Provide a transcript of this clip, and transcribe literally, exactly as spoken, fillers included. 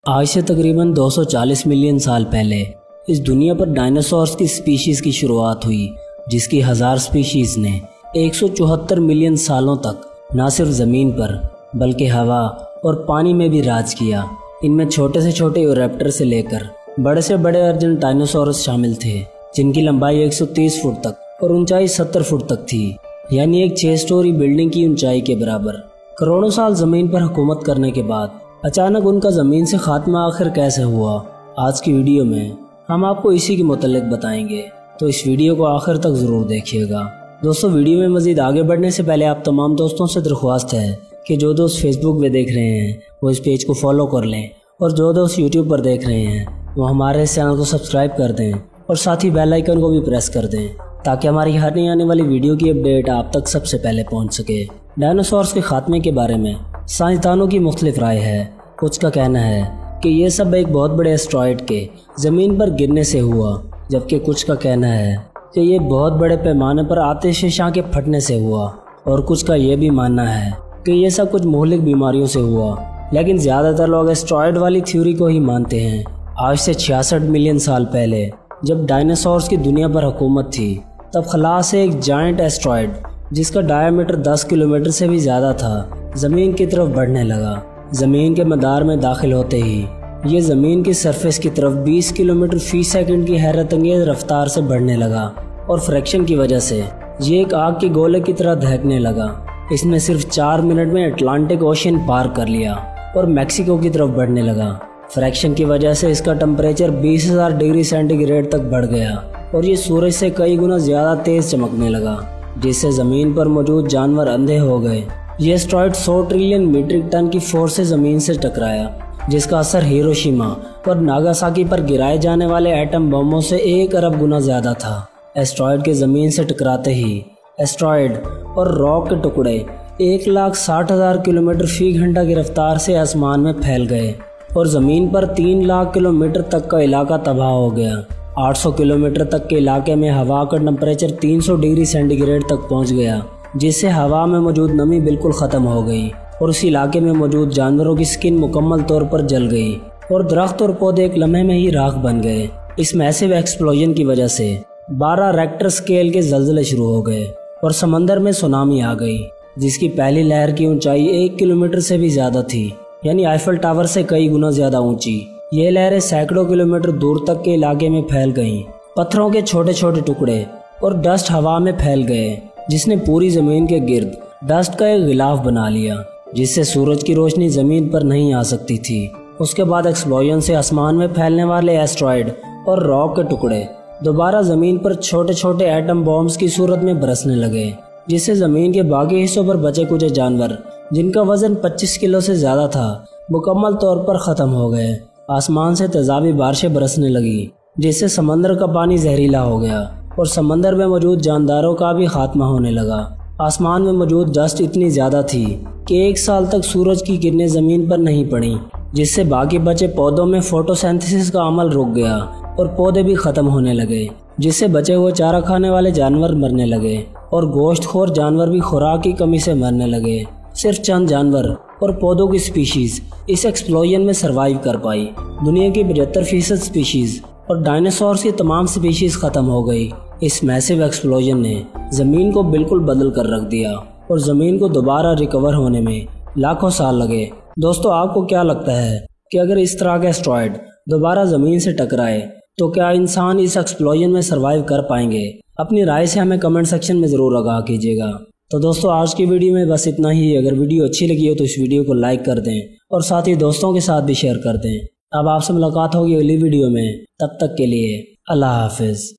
آج سے تقریباً دو سو چالیس ملین سال پہلے اس دنیا پر ڈائناسورز کی سپیشیز کی شروعات ہوئی، جس کی ہزار سپیشیز نے ایک سو چوہتر ملین سالوں تک نہ صرف زمین پر بلکہ ہوا اور پانی میں بھی راج کیا۔ ان میں چھوٹے سے چھوٹے ایوریپٹر سے لے کر بڑے سے بڑے ارجنٹ ڈائناسورز شامل تھے، جن کی لمبائی ایک سو تیس فٹ تک اور اونچائی ستر فٹ تک تھی، یعنی ایک چھ سٹوری بلڈنگ کی اونچائی کے برابر۔ کروڑوں سال زمین پر حکومت کرنے کے بعد اچانک ان کا زمین سے خاتمہ آخر کیسے ہوا، آج کی ویڈیو میں ہم آپ کو اسی کے متعلق بتائیں گے، تو اس ویڈیو کو آخر تک ضرور دیکھیے گا۔ دوستو، ویڈیو میں مزید آگے بڑھنے سے پہلے آپ تمام دوستوں سے درخواست ہے کہ جو دوست فیس بک پہ دیکھ رہے ہیں وہ اس پیج کو فالو کر لیں، اور جو دوست یوٹیوب پر دیکھ رہے ہیں وہ ہمارے اس چینل کو سبسکرائب کر دیں اور ساتھ ہی بیل آئیکن کو بھی پریس کر دیں تاکہ ہماری ہر نئی آنے والی ویڈیو کی اپڈیٹ آپ تک سب سے پہلے پہنچ سکے۔ ڈائناسورز کے خاتمے کے بارے میں سائنسدانوں کی مختلف رائے ہے۔ کچھ کا کہنا ہے کہ یہ سب ایک بہت بڑے اسٹرائڈ کے زمین پر گرنے سے ہوا، جبکہ کچھ کا کہنا ہے کہ یہ بہت بڑے پیمانے پر آتش فشاں کے پھٹنے سے ہوا، اور کچھ کا یہ بھی ماننا ہے کہ یہ سب کچھ مہلک بیماریوں سے ہوا، لیکن زیادہ تر لوگ اسٹرائڈ والی تھیوری کو ہی مانتے ہیں۔ آج سے چھیاسٹھ ملین سال پہلے جب ڈائناسورز کی دنیا پر حکومت تھی، تب خلا سے ایک جائنٹ اسٹرائڈ جس کا ڈایا میٹر دس کلومیٹر سے بھی زیادہ تھا زمین کی طرف بڑھنے لگا۔ زمین کے مدار میں داخل ہوتے ہی یہ زمین کی سرفیس کی طرف بیس کلومیٹر فی سیکنڈ کی حیرت انگیز رفتار سے بڑھنے لگا، اور فریکشن کی وجہ سے یہ ایک آگ کے گولے کی طرح دہکنے لگا۔ اس نے صرف چار منٹ میں اٹلانٹک اوشین پار کر لیا اور میکسیکو کی طرف بڑھنے لگا۔ فریکشن کی وجہ سے اس کا ٹمپریچر بیس ہزار ڈگری سینٹی گریڈ تک بڑھ گیا، اور یہ سورج سے کئی گنا زیادہ تیز چمکنے لگا، جس سے زمین پر موجود جانور اندھے ہو گئے۔ یہ اسٹرائڈ سو ٹریلین میٹرک ٹن کی فورس سے زمین سے ٹکرایا، جس کا اثر ہیروشیما اور ناگاساکی پر گرائے جانے والے ایٹم بموں سے ایک ارب گنا زیادہ تھا۔ اسٹرائڈ کے زمین سے ٹکراتے ہی اسٹرائڈ اور راک کے ٹکڑے ایک لاکھ ساٹھ ہزار کلومیٹر فی گھنٹہ کی رفتار سے آسمان میں پھیل گئے، اور زمین پر تین لاکھ کلومیٹر تک کا علاقہ تباہ ہو گیا۔ آٹھ سو کلومیٹر تک کے علاقے میں ہوا کا ٹمپریچر تین سو ڈگری سینٹی گریڈ تک پہنچ گیا، جس سے ہوا میں موجود نمی بالکل ختم ہو گئی، اور اس علاقے میں موجود جانوروں کی سکن مکمل طور پر جل گئی، اور درخت اور پودے ایک لمحے میں ہی راکھ بن گئے۔ اس میسیو ایکسپلوژن کی وجہ سے بارہ ریکٹر سکیل کے زلزلے شروع ہو گئے، اور سمندر میں سونامی آ گئی، جس کی پہلی لہر کی اونچائی ایک کلومیٹر سے بھی زیادہ تھی، یعنی آئیفل ٹاور سے کئی گنا زیادہ اونچی۔ یہ لہریں سینکڑوں کلومیٹر دور تک کے علاقے میں پھیل گئیں۔ پتھروں کے چھوٹے چھوٹے ٹکڑے اور ڈسٹ ہوا میں پھیل گئے، جس نے پوری زمین کے گرد ڈسٹ کا ایک غلاف بنا لیا، جس سے سورج کی روشنی زمین پر نہیں آ سکتی تھی۔ اس کے بعد ایکسپلوژن سے آسمان میں پھیلنے والے ایسٹرائڈ اور راک کے ٹکڑے دوبارہ زمین پر چھوٹے چھوٹے ایٹم بامز کی صورت میں برسنے لگے، جس سے زمین کے باقی حصوں پر بچے کچھ جانور جن کا وزن پچیس کلو سے زیادہ تھا مکمل طور پر ختم ہو گئے۔ آسمان سے تیزابی بارشیں برسنے لگی، جس سے سمندر کا پانی زہریلا ہو گیا، اور سمندر میں موجود جانداروں کا بھی خاتمہ ہونے لگا۔ آسمان میں موجود ڈسٹ اتنی زیادہ تھی کہ ایک سال تک سورج کی کرنیں زمین پر نہیں پڑیں، جس سے باقی بچے پودوں میں فوٹوسینتھسس کا عمل رک گیا، اور پودے بھی ختم ہونے لگے، جس سے بچے ہوئے چارہ کھانے والے جانور مرنے لگے، اور گوشت خور جانور بھی خوراک کی کمی سے مرنے لگے۔ صرف چند جانور اور پودوں کی سپیشیز اس ایکسپلوژن میں سروائیو کر پائی۔ دنیا کی پچہتر فیصد سپیشیز اور ڈائناسورز کی تمام سپیشیز ختم ہو گئی۔ اس میسیو ایکسپلوژن نے زمین کو بالکل بدل کر رکھ دیا، اور زمین کو دوبارہ ریکور ہونے میں لاکھوں سال لگے۔ دوستو، آپ کو کیا لگتا ہے کہ اگر اس طرح کے اسٹرائڈ دوبارہ زمین سے ٹکرائے تو کیا انسان اس ایکسپلوژن میں سروائیو کر پائیں گے؟ اپنی رائے سے ہمیں کمنٹ سیکشن میں ضرور آگاہ کیجیے گا۔ تو دوستو، آج کی ویڈیو میں بس اتنا ہی۔ اگر ویڈیو اچھی لگی ہو تو اس ویڈیو کو لائک کر دیں، اور ساتھ ہی دوستوں کے ساتھ بھی شیئر کر دیں۔ اب آپ سے ملاقات ہوگی اگلی ویڈیو میں، تب تک کے لیے اللہ حافظ۔